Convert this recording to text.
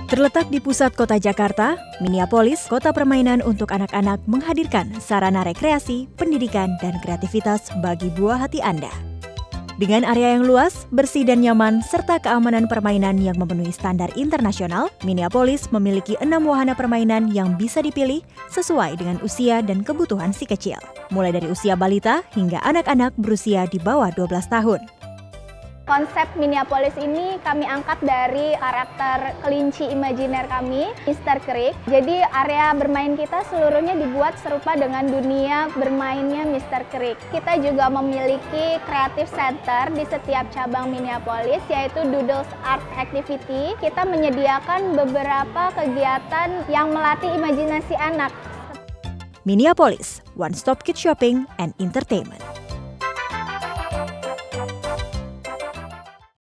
Terletak di pusat kota Jakarta, Minneapolis, kota permainan untuk anak-anak menghadirkan sarana rekreasi, pendidikan, dan kreativitas bagi buah hati Anda. Dengan area yang luas, bersih dan nyaman, serta keamanan permainan yang memenuhi standar internasional, Minneapolis memiliki 6 wahana permainan yang bisa dipilih sesuai dengan usia dan kebutuhan si kecil. Mulai dari usia balita hingga anak-anak berusia di bawah 12 tahun. Konsep Minneapolis ini kami angkat dari karakter kelinci imajiner kami, Mr. Creek. Jadi area bermain kita seluruhnya dibuat serupa dengan dunia bermainnya Mr. Creek. Kita juga memiliki Creative Center di setiap cabang Minneapolis, yaitu Doodles Art Activity. Kita menyediakan beberapa kegiatan yang melatih imajinasi anak. Minneapolis, one stop kid shopping and entertainment.